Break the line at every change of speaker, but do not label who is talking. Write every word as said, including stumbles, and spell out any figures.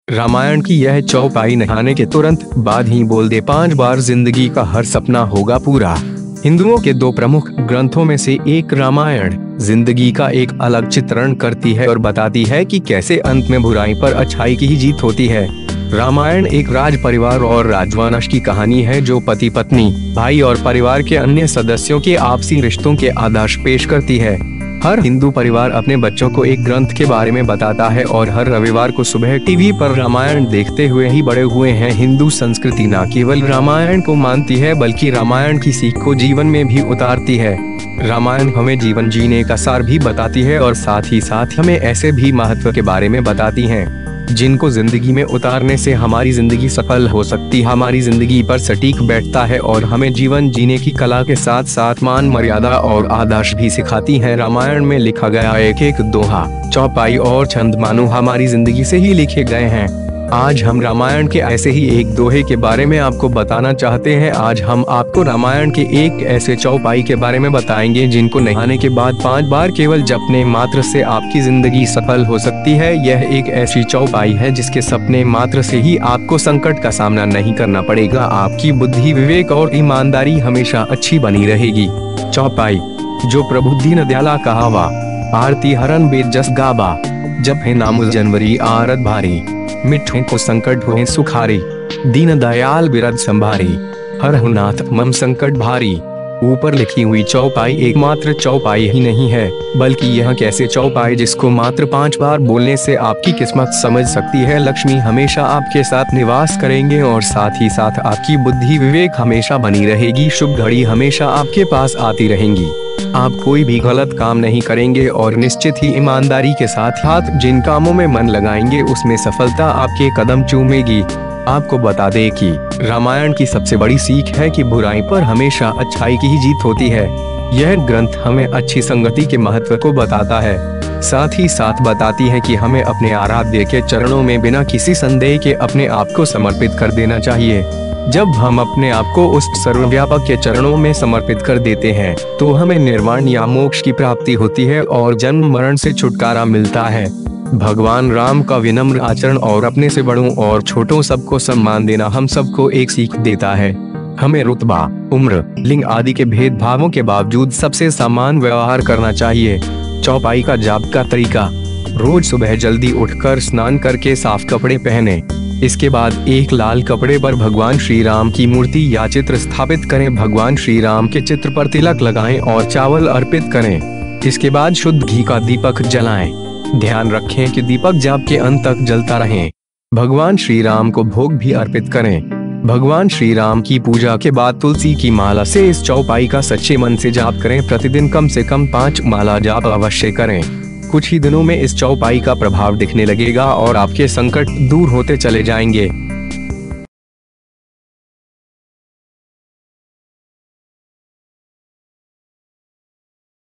रामायण की यह चौपाई नहाने के तुरंत बाद ही बोल दे पांच बार जिंदगी का हर सपना होगा पूरा। हिंदुओं के दो प्रमुख ग्रंथों में से एक रामायण जिंदगी का एक अलग चित्रण करती है और बताती है कि कैसे अंत में बुराई पर अच्छाई की ही जीत होती है। रामायण एक राज परिवार और राजवंश की कहानी है जो पति पत्नी, भाई और परिवार के अन्य सदस्यों के आपसी रिश्तों के आदर्श पेश करती है। हर हिंदू परिवार अपने बच्चों को एक ग्रंथ के बारे में बताता है और हर रविवार को सुबह टीवी पर रामायण देखते हुए ही बड़े हुए हैं। हिंदू संस्कृति न केवल रामायण को मानती है बल्कि रामायण की सीख को जीवन में भी उतारती है। रामायण हमें जीवन जीने का सार भी बताती है और साथ ही साथ हमें ऐसे भी महत्व के बारे में बताती है जिनको जिंदगी में उतारने से हमारी जिंदगी सफल हो सकती, हमारी जिंदगी पर सटीक बैठता है और हमें जीवन जीने की कला के साथ साथ मान मर्यादा और आदर्श भी सिखाती है। रामायण में लिखा गया एक एक दोहा, चौपाई और छंद मानो हमारी जिंदगी से ही लिखे गए हैं। आज हम रामायण के ऐसे ही एक दोहे के बारे में आपको बताना चाहते हैं। आज हम आपको रामायण के एक ऐसे चौपाई के बारे में बताएंगे जिनको नहाने के बाद पांच बार केवल जपने मात्र से आपकी जिंदगी सफल हो सकती है। यह एक ऐसी चौपाई है जिसके सपने मात्र से ही आपको संकट का सामना नहीं करना पड़ेगा। आपकी बुद्धि, विवेक और ईमानदारी हमेशा अच्छी बनी रहेगी। चौपाई जो प्रभु दीन दयाला कहावा, आरती हरन बेद जस गाबा, जप है नाम जनवरी आरत भारी, मिठे को संकट हुए सुखारी, दीन दयाल बिरद संभारी, हर हुनाथ मम संकट भारी। ऊपर लिखी हुई चौपाई एकमात्र चौपाई ही नहीं है बल्कि यह कैसे चौपाई जिसको मात्र पांच बार बोलने से आपकी किस्मत समझ सकती है। लक्ष्मी हमेशा आपके साथ निवास करेंगे और साथ ही साथ आपकी बुद्धि, विवेक हमेशा बनी रहेगी। शुभ घड़ी हमेशा आपके पास आती रहेंगी। आप कोई भी गलत काम नहीं करेंगे और निश्चित ही ईमानदारी के साथ हाथ जिन कामों में मन लगाएंगे उसमें सफलता आपके कदम चूमेगी। आपको बता दें कि रामायण की सबसे बड़ी सीख है कि बुराई पर हमेशा अच्छाई की ही जीत होती है। यह ग्रंथ हमें अच्छी संगति के महत्व को बताता है, साथ ही साथ बताती है कि हमें अपने आराध्य के चरणों में बिना किसी संदेह के अपने आप को समर्पित कर देना चाहिए। जब हम अपने आप को उस सर्वव्यापक के चरणों में समर्पित कर देते हैं तो हमें निर्वाण या मोक्ष की प्राप्ति होती है और जन्म मरण से छुटकारा मिलता है। भगवान राम का विनम्र आचरण और अपने से बड़ों और छोटों सबको सम्मान देना हम सबको एक सीख देता है। हमें रुतबा, उम्र, लिंग आदि के भेदभावों के बावजूद सबसे समान व्यवहार करना चाहिए। चौपाई का जाप का तरीका, रोज सुबह जल्दी उठकर स्नान करके साफ कपड़े पहने। इसके बाद एक लाल कपड़े पर भगवान श्री राम की मूर्ति या चित्र स्थापित करें। भगवान श्री राम के चित्र पर तिलक लगाएं और चावल अर्पित करें। इसके बाद शुद्ध घी का दीपक जलाएं। ध्यान रखें कि दीपक जाप के अंत तक जलता रहे। भगवान श्री राम को भोग भी अर्पित करें। भगवान श्री राम की पूजा के बाद तुलसी की माला से इस चौपाई का सच्चे मन से जाप करें। प्रतिदिन कम से कम पाँच माला जाप अवश्य करें। कुछ ही दिनों में इस चौपाई का प्रभाव दिखने लगेगा और आपके संकट दूर होते चले जाएंगे।